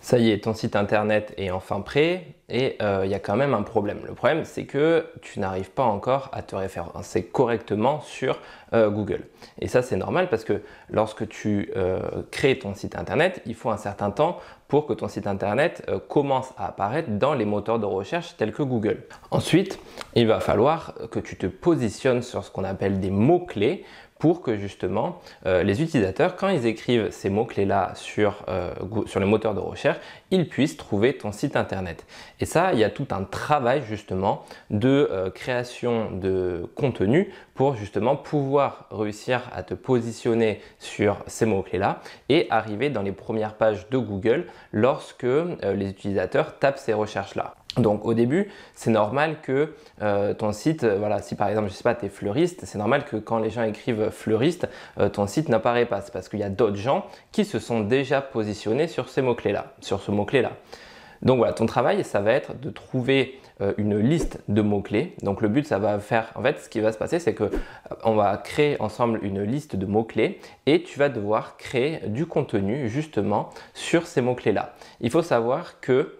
Ça y est, ton site internet est enfin prêt et il y a quand même un problème. Le problème, c'est que tu n'arrives pas encore à te référencer correctement sur Google. Et ça, c'est normal parce que lorsque tu crées ton site internet, il faut un certain temps pour que ton site internet commence à apparaître dans les moteurs de recherche tels que Google. Ensuite, il va falloir que tu te positionnes sur ce qu'on appelle des mots-clés pour que justement les utilisateurs, quand ils écrivent ces mots-clés-là sur les moteurs de recherche, ils puissent trouver ton site internet. Et ça, il y a tout un travail justement de création de contenu pour justement pouvoir réussir à te positionner sur ces mots-clés-là et arriver dans les premières pages de Google lorsque les utilisateurs tapent ces recherches-là. Donc au début, c'est normal que ton site, voilà, si par exemple, je sais pas, tu es fleuriste, c'est normal que quand les gens écrivent fleuriste, ton site n'apparaît pas. C'est parce qu'il y a d'autres gens qui se sont déjà positionnés sur ces mots-clés-là, sur ce mot-clé-là. Donc voilà, ton travail, ça va être de trouver une liste de mots-clés. Donc le but, ça va faire, en fait, ce qui va se passer, c'est que on va créer ensemble une liste de mots-clés et tu vas devoir créer du contenu justement sur ces mots-clés-là. Il faut savoir que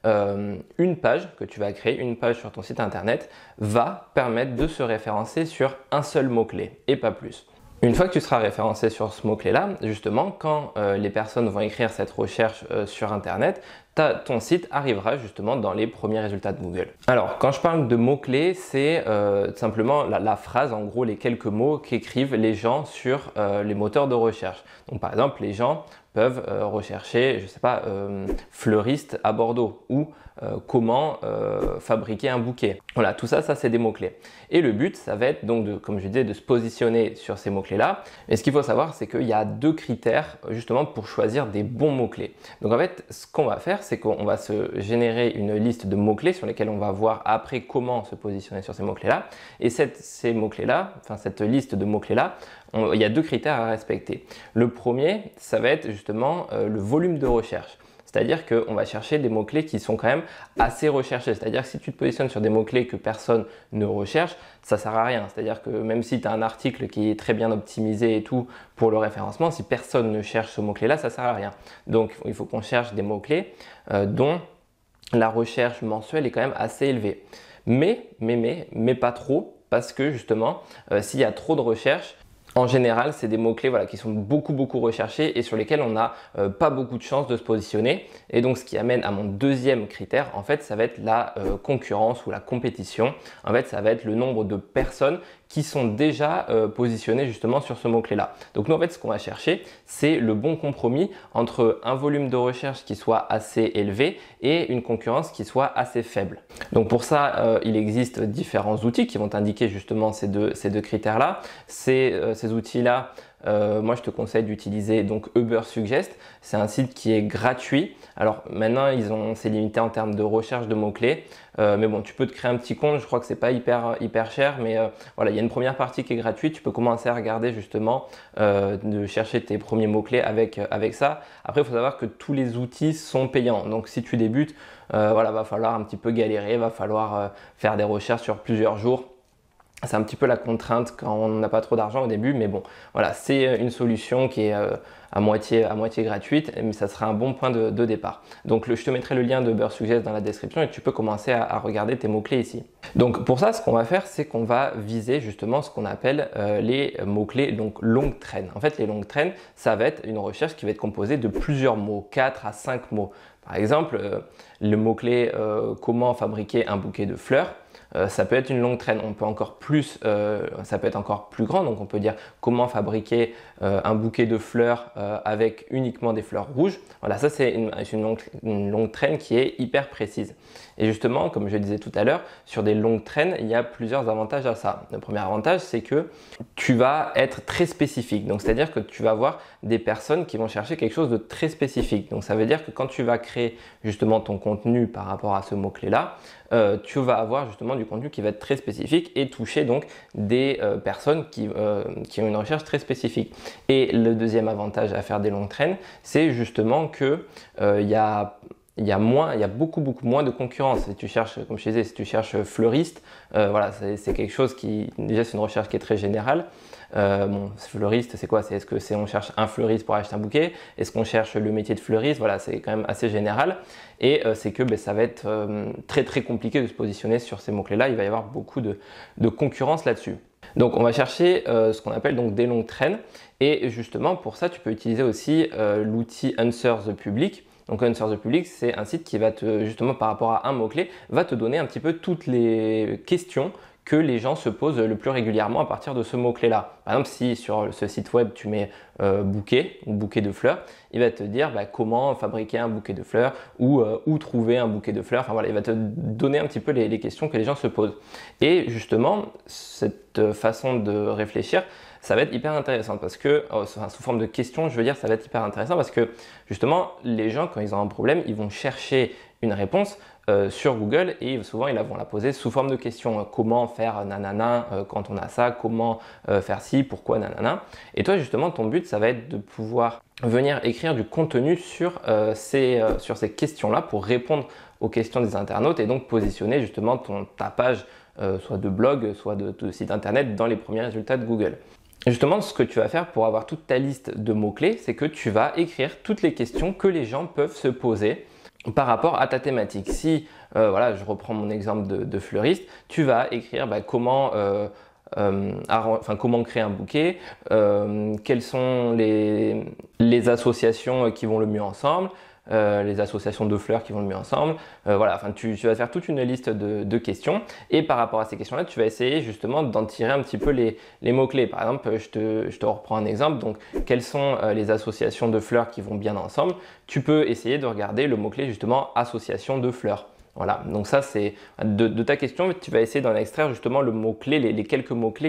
une page que tu vas créer, une page sur ton site internet, va permettre de se référencer sur un seul mot-clé et pas plus. Une fois que tu seras référencé sur ce mot-clé-là, justement, quand les personnes vont écrire cette recherche sur Internet, ton site arrivera justement dans les premiers résultats de Google. Alors, quand je parle de mots-clés, c'est simplement la phrase, en gros, les quelques mots qu'écrivent les gens sur les moteurs de recherche. Donc, par exemple, les gens peuvent rechercher, je sais pas, fleuriste à Bordeaux ou comment fabriquer un bouquet. Voilà, tout ça, c'est des mots-clés. Et le but, ça va être donc, comme je disais, de se positionner sur ces mots-clés-là. Et ce qu'il faut savoir, c'est qu'il y a deux critères justement pour choisir des bons mots-clés. Donc en fait, ce qu'on va faire, c'est qu'on va se générer une liste de mots-clés sur lesquels on va voir après comment se positionner sur ces mots-clés-là. Et ces mots-clés-là, enfin cette liste de mots-clés-là, il y a deux critères à respecter. Le premier, ça va être justement le volume de recherche. C'est-à-dire qu'on va chercher des mots-clés qui sont quand même assez recherchés. C'est-à-dire que si tu te positionnes sur des mots-clés que personne ne recherche, ça ne sert à rien. C'est-à-dire que même si tu as un article qui est très bien optimisé et tout pour le référencement, si personne ne cherche ce mot-clé-là, ça ne sert à rien. Donc, il faut qu'on cherche des mots-clés dont la recherche mensuelle est quand même assez élevée. Mais pas trop, parce que justement, s'il y a trop de recherches, en général, c'est des mots-clés qui sont beaucoup recherchés et sur lesquels on n'a pas beaucoup de chances de se positionner. Et donc, ce qui amène à mon deuxième critère, en fait, ça va être la concurrence ou la compétition. En fait, ça va être le nombre de personnes qui sont déjà positionnées justement sur ce mot-clé-là. Donc nous, en fait, ce qu'on va chercher, c'est le bon compromis entre un volume de recherche qui soit assez élevé et une concurrence qui soit assez faible. Donc pour ça, il existe différents outils qui vont t'indiquer justement ces deux critères-là. Ces outils-là, moi je te conseille d'utiliser donc Ubersuggest. C'est un site qui est gratuit. Alors maintenant c'est limité en termes de recherche de mots-clés, mais bon, tu peux te créer un petit compte. Je crois que c'est pas hyper cher, mais voilà, il y a une première partie qui est gratuite. Tu peux commencer à regarder justement de chercher tes premiers mots-clés avec ça. Après, il faut savoir que tous les outils sont payants. Donc si tu débutes, voilà, va falloir un petit peu galérer, va falloir faire des recherches sur plusieurs jours. C'est un petit peu la contrainte quand on n'a pas trop d'argent au début, mais bon, voilà, c'est une solution qui est à moitié gratuite, mais ça sera un bon point de départ. Donc je te mettrai le lien de Ubersuggest dans la description et tu peux commencer à regarder tes mots-clés ici. Donc pour ça, ce qu'on va faire, c'est qu'on va viser justement ce qu'on appelle les mots-clés donc longue traîne. En fait, les longues traînes, ça va être une recherche qui va être composée de plusieurs mots, 4 à 5 mots. Par exemple, le mot-clé comment fabriquer un bouquet de fleurs. Ça peut être une longue traîne, on peut encore plus, ça peut être encore plus grand, donc on peut dire comment fabriquer un bouquet de fleurs avec uniquement des fleurs rouges. Voilà, ça c'est une longue traîne qui est hyper précise. Et justement, comme je le disais tout à l'heure, sur des longues traînes, il y a plusieurs avantages à ça. Le premier avantage, c'est que tu vas être très spécifique. Donc, c'est-à-dire que tu vas avoir des personnes qui vont chercher quelque chose de très spécifique. Donc, ça veut dire que quand tu vas créer justement ton contenu par rapport à ce mot-clé-là, tu vas avoir justement du contenu qui va être très spécifique et toucher donc des personnes qui ont une recherche très spécifique. Et le deuxième avantage à faire des longues traînes, c'est justement que il y a beaucoup moins de concurrence. Si tu cherches, comme je disais, si tu cherches fleuriste, voilà, c'est quelque chose qui, déjà c'est une recherche qui est très générale. Bon, fleuriste, c'est quoi? Est-ce que on cherche un fleuriste pour acheter un bouquet? Est-ce qu'on cherche le métier de fleuriste? Voilà, c'est quand même assez général. Et c'est que ça va être très très compliqué de se positionner sur ces mots-clés-là. Il va y avoir beaucoup de concurrence là-dessus. Donc on va chercher ce qu'on appelle donc des longues traînes. Et justement, pour ça, tu peux utiliser aussi l'outil Answer the Public. Donc Answer the Public, c'est un site qui va justement par rapport à un mot-clé, va te donner un petit peu toutes les questions que les gens se posent le plus régulièrement à partir de ce mot-clé-là. Par exemple, si sur ce site web, tu mets bouquet ou bouquet de fleurs, il va te dire comment fabriquer un bouquet de fleurs ou où trouver un bouquet de fleurs. Enfin voilà, il va te donner un petit peu les questions que les gens se posent. Et justement, cette façon de réfléchir, ça va être hyper intéressant parce que, sous forme de questions, je veux dire, ça va être hyper intéressant parce que justement, les gens, quand ils ont un problème, ils vont chercher une réponse sur Google et souvent ils vont la poser sous forme de questions. Comment faire nanana quand on a ça? Comment faire ci? Pourquoi nanana? Et toi, justement, ton but, ça va être de pouvoir venir écrire du contenu sur ces questions-là pour répondre aux questions des internautes et donc positionner justement ta page soit de blog, soit de site internet dans les premiers résultats de Google. Justement, ce que tu vas faire pour avoir toute ta liste de mots-clés, c'est que tu vas écrire toutes les questions que les gens peuvent se poser par rapport à ta thématique. Si, voilà, je reprends mon exemple de fleuriste, tu vas écrire comment créer un bouquet, quelles sont les associations qui vont le mieux ensemble, les associations de fleurs qui vont le mieux ensemble. Voilà, tu vas faire toute une liste de questions et par rapport à ces questions-là, tu vas essayer justement d'en tirer un petit peu les mots-clés. Par exemple, je te reprends un exemple. Donc, quelles sont les associations de fleurs qui vont bien ensemble? Tu peux essayer de regarder le mot-clé justement association de fleurs. Voilà, donc ça c'est de ta question, tu vas essayer d'en extraire justement le mot-clé, les quelques mots-clés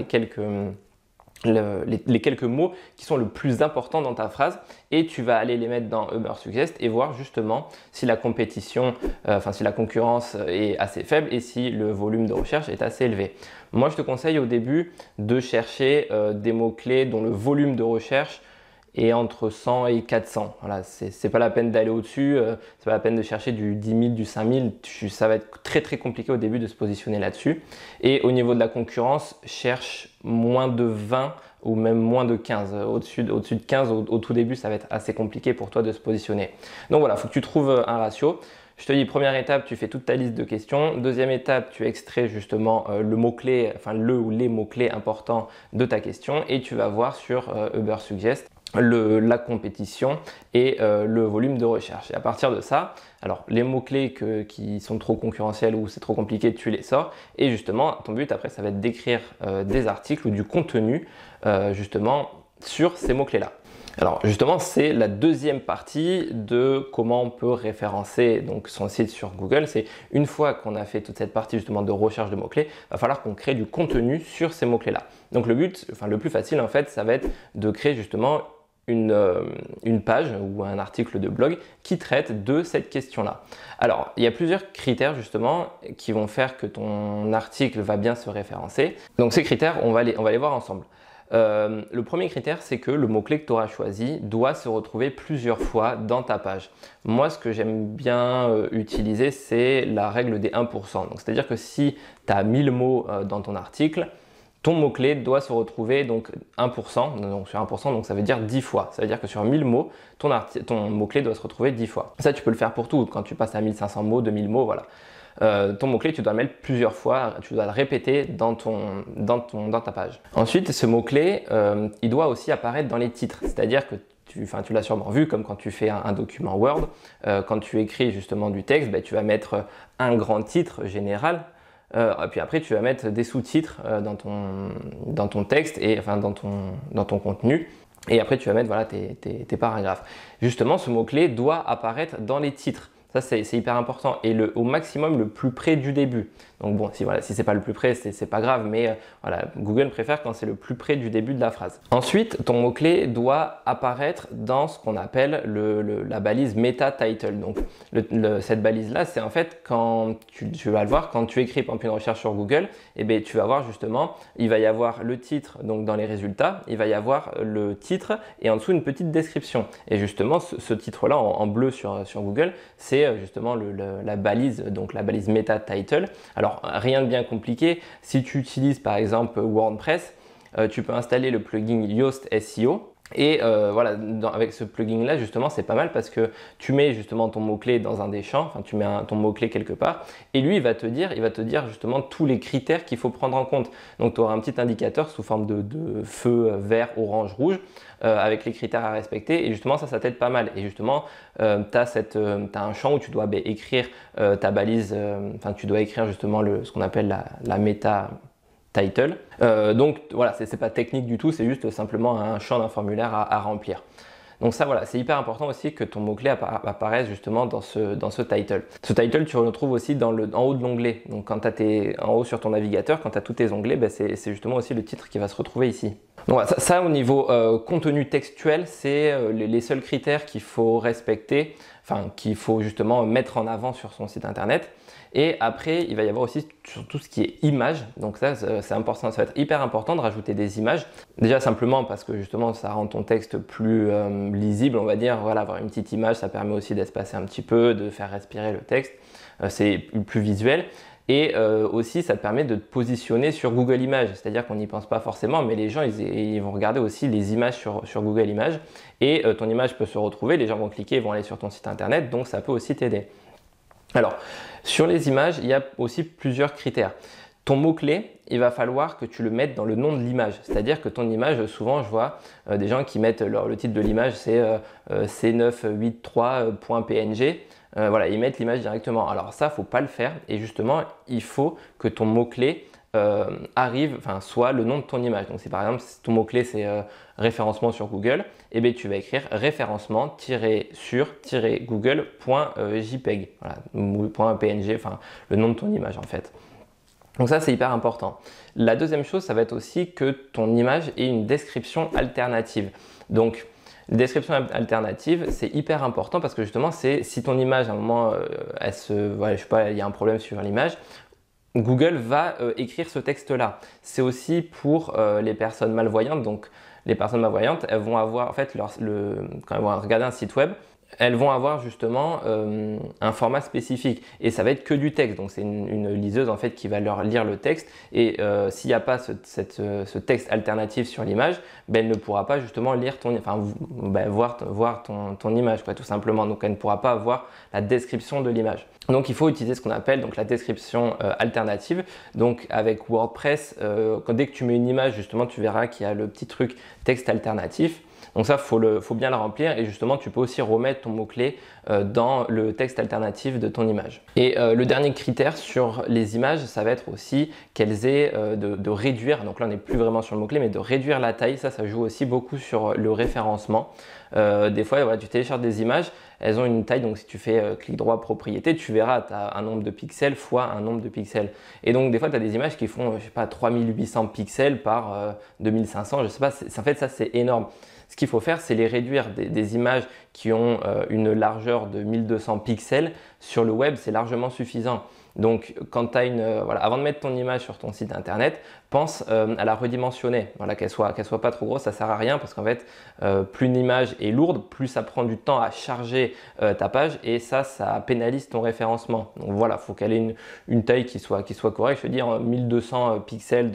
les quelques mots qui sont le plus importants dans ta phrase et tu vas aller les mettre dans Ubersuggest et voir justement si la compétition, si la concurrence est assez faible et si le volume de recherche est assez élevé. Moi, je te conseille au début de chercher des mots-clés dont le volume de recherche est entre 100 et 400. Voilà, c'est pas la peine d'aller au-dessus, c'est pas la peine de chercher du 10 000, du 5 000. Ça va être très très compliqué au début de se positionner là-dessus. Et au niveau de la concurrence, cherche moins de 20 ou même moins de 15. Au-dessus de 15, au tout début, ça va être assez compliqué pour toi de se positionner. Donc voilà, il faut que tu trouves un ratio. Je te dis, première étape, tu fais toute ta liste de questions. Deuxième étape, tu extrais justement le mot-clé, le ou les mots-clés importants de ta question et tu vas voir sur Ubersuggest la compétition et le volume de recherche. Et à partir de ça, alors les mots-clés qui sont trop concurrentiels ou c'est trop compliqué, tu les sors. Et justement, ton but après, ça va être d'écrire des articles ou du contenu justement sur ces mots-clés-là. Alors justement, c'est la deuxième partie de comment on peut référencer donc son site sur Google. C'est une fois qu'on a fait toute cette partie justement de recherche de mots-clés, il va falloir qu'on crée du contenu sur ces mots-clés-là. Donc le but, le plus facile en fait, ça va être de créer justement une page ou un article de blog qui traite de cette question-là. Alors, il y a plusieurs critères justement qui vont faire que ton article va bien se référencer. Donc ces critères, on va les voir ensemble. Le premier critère, c'est que le mot-clé que tu auras choisi doit se retrouver plusieurs fois dans ta page. Moi, ce que j'aime bien utiliser, c'est la règle des 1%. Donc, c'est-à-dire que si tu as 1000 mots dans ton article, ton mot-clé doit se retrouver donc 1%, donc sur 1%, donc ça veut dire 10 fois. Ça veut dire que sur 1000 mots, ton mot-clé doit se retrouver 10 fois. Ça, tu peux le faire pour tout. Quand tu passes à 1500 mots, 2000 mots, voilà. Ton mot-clé, tu dois le mettre plusieurs fois, tu dois le répéter dans ta page. Ensuite, ce mot-clé, il doit aussi apparaître dans les titres. C'est-à-dire que tu l'as sûrement vu, comme quand tu fais un document Word, quand tu écris justement du texte, tu vas mettre un grand titre général. Et puis après, tu vas mettre des sous-titres dans ton texte et dans ton contenu. Et après, tu vas mettre tes paragraphes. Justement, ce mot-clé doit apparaître dans les titres. Ça, c'est hyper important. Et au maximum, le plus près du début. Donc bon, si c'est pas le plus près, c'est pas grave, mais Google préfère quand c'est le plus près du début de la phrase. Ensuite, ton mot-clé doit apparaître dans ce qu'on appelle la balise meta title. Donc cette balise-là, c'est en fait quand tu vas le voir, quand tu écris par exemple une recherche sur Google, tu vas voir justement, il va y avoir le titre, donc dans les résultats, il va y avoir le titre et en dessous une petite description. Et justement, ce titre-là en bleu sur Google, c'est justement la balise, donc la balise meta title. Alors, rien de bien compliqué. Si tu utilises par exemple WordPress, tu peux installer le plugin Yoast SEO. Et voilà, avec ce plugin là justement c'est pas mal parce que tu mets justement ton mot-clé dans un des champs, enfin tu mets ton mot-clé quelque part et lui il va te dire justement tous les critères qu'il faut prendre en compte. Donc tu auras un petit indicateur sous forme de feu vert, orange, rouge avec les critères à respecter et justement ça t'aide pas mal. Et justement tu as un champ où tu dois écrire ta balise, enfin tu dois écrire justement ce qu'on appelle la méta title. Donc voilà, c'est pas technique du tout, c'est juste simplement un champ d'un formulaire à remplir. Donc ça voilà, c'est hyper important aussi que ton mot-clé apparaisse justement dans ce title. Ce title, tu le retrouves aussi en haut de l'onglet. Donc quand tu as en haut sur ton navigateur, quand tu as tous tes onglets, ben c'est justement aussi le titre qui va se retrouver ici. Donc voilà, ça au niveau contenu textuel, c'est les seuls critères qu'il faut respecter, enfin qu'il faut justement mettre en avant sur son site internet. Et après, il va y avoir aussi sur tout ce qui est images. Donc ça, c'est important, ça va être hyper important de rajouter des images. Déjà simplement parce que justement, ça rend ton texte plus lisible, on va dire. Voilà, avoir une petite image, ça permet aussi d'espacer un petit peu, de faire respirer le texte. C'est plus visuel. Et aussi, ça te permet de te positionner sur Google Images. C'est-à-dire qu'on n'y pense pas forcément, mais les gens, ils vont regarder aussi les images sur Google Images. Et ton image peut se retrouver, les gens vont cliquer, ils vont aller sur ton site internet, donc ça peut aussi t'aider. Alors, sur les images, il y a aussi plusieurs critères. Ton mot-clé, il va falloir que tu le mettes dans le nom de l'image. C'est-à-dire que ton image, souvent je vois des gens qui mettent le titre de l'image, c'est c983.png. Voilà, ils mettent l'image directement. Alors ça, il ne faut pas le faire. Et justement, il faut que ton mot-clé soit le nom de ton image. Donc si par exemple ton mot-clé c'est référencement sur Google, et bien tu vas écrire référencement-sur-google.jpg, voilà, ou .png, enfin le nom de ton image en fait. Donc ça c'est hyper important. La deuxième chose, ça va être aussi que ton image ait une description alternative. Donc description alternative, c'est hyper important parce que justement, si ton image à un moment, je sais pas, il y a un problème sur l'image, Google va écrire ce texte-là. C'est aussi pour les personnes malvoyantes. Donc, les personnes malvoyantes, elles vont avoir, en fait, quand elles vont regarder un site web, elles vont avoir justement un format spécifique et ça va être que du texte. Donc, c'est une liseuse en fait qui va leur lire le texte et s'il n'y a pas ce texte alternatif sur l'image, ben, elle ne pourra pas justement lire voir ton image, quoi, tout simplement. Donc, elle ne pourra pas avoir la description de l'image. Donc il faut utiliser ce qu'on appelle donc la description alternative. Donc avec WordPress, dès que tu mets une image, justement, tu verras qu'il y a le petit truc texte alternatif. Donc ça, faut bien le remplir et justement, tu peux aussi remettre ton mot-clé dans le texte alternatif de ton image. Et le dernier critère sur les images, ça va être aussi qu'elles aient de réduire, donc là on n'est plus vraiment sur le mot-clé, mais de réduire la taille. Ça joue aussi beaucoup sur le référencement. Des fois, voilà, tu télécharges des images, elles ont une taille, donc si tu fais clic droit propriété, tu verras, tu as un nombre de pixels fois un nombre de pixels. Et donc des fois, tu as des images qui font, je sais pas, 3800 pixels par 2500, je sais pas, en fait ça c'est énorme. Ce qu'il faut faire, c'est les réduire. Des images qui ont une largeur de 1200 pixels, sur le web, c'est largement suffisant. Donc, quand tu as avant de mettre ton image sur ton site internet, pense à la redimensionner. Voilà, qu'elle soit pas trop grosse, ça sert à rien parce qu'en fait, plus une image est lourde, plus ça prend du temps à charger ta page et ça pénalise ton référencement. Donc voilà, il faut qu'elle ait une taille qui soit correcte. Je veux dire, 1200 pixels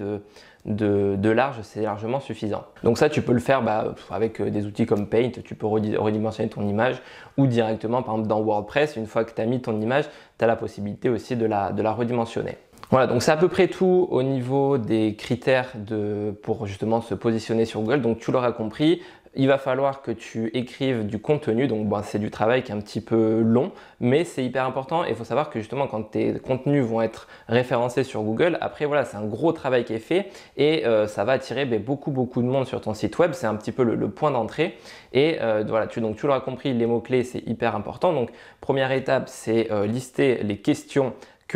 de large, c'est largement suffisant. Donc ça, tu peux le faire avec des outils comme Paint, tu peux redimensionner ton image ou directement, par exemple, dans WordPress, une fois que tu as mis ton image, tu as la possibilité aussi de la redimensionner. Voilà, donc c'est à peu près tout au niveau des critères pour justement se positionner sur Google. Donc tu l'auras compris, il va falloir que tu écrives du contenu, donc c'est du travail qui est un petit peu long, mais c'est hyper important et il faut savoir que justement quand tes contenus vont être référencés sur Google, après voilà, c'est un gros travail qui est fait et ça va attirer beaucoup de monde sur ton site web, c'est un petit peu le point d'entrée et voilà, tu l'auras compris, les mots-clés c'est hyper important. Donc première étape, c'est lister les questions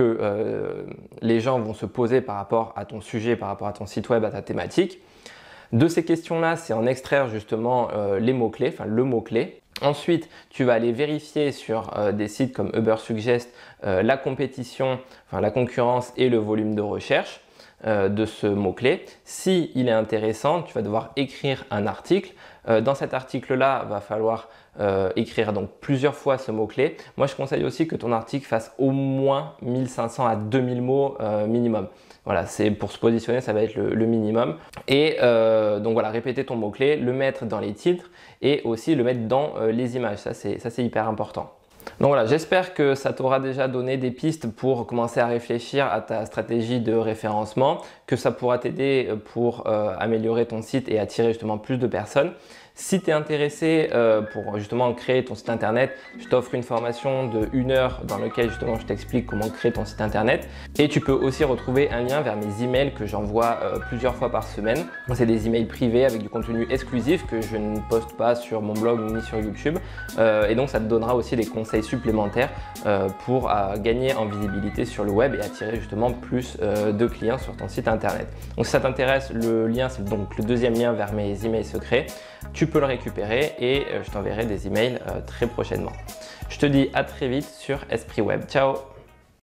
que les gens vont se poser par rapport à ton sujet, par rapport à ton site web, à ta thématique. De ces questions-là, c'est en extraire justement les mots-clés, enfin le mot-clé. Ensuite, tu vas aller vérifier sur des sites comme Ubersuggest la compétition, enfin la concurrence et le volume de recherche de ce mot-clé. Si il est intéressant, tu vas devoir écrire un article. Dans cet article-là, va falloir écrire donc plusieurs fois ce mot-clé. Moi, je conseille aussi que ton article fasse au moins 1500 à 2000 mots minimum. Voilà, c'est pour se positionner, ça va être le minimum. Et donc voilà, répéter ton mot-clé, le mettre dans les titres et aussi le mettre dans les images. Ça, c'est hyper important. Donc voilà, j'espère que ça t'aura déjà donné des pistes pour commencer à réfléchir à ta stratégie de référencement, que ça pourra t'aider pour améliorer ton site et attirer justement plus de personnes. Si tu es intéressé pour justement créer ton site internet, je t'offre une formation de 1 heure dans laquelle justement je t'explique comment créer ton site internet. Et tu peux aussi retrouver un lien vers mes emails que j'envoie plusieurs fois par semaine. C'est des emails privés avec du contenu exclusif que je ne poste pas sur mon blog ni sur YouTube. Et donc ça te donnera aussi des conseils supplémentaires pour gagner en visibilité sur le web et attirer justement plus de clients sur ton site internet. Donc si ça t'intéresse, le lien c'est donc le deuxième lien vers mes emails secrets. Tu peux le récupérer et je t'enverrai des emails très prochainement. Je te dis à très vite sur Esprit Web. Ciao!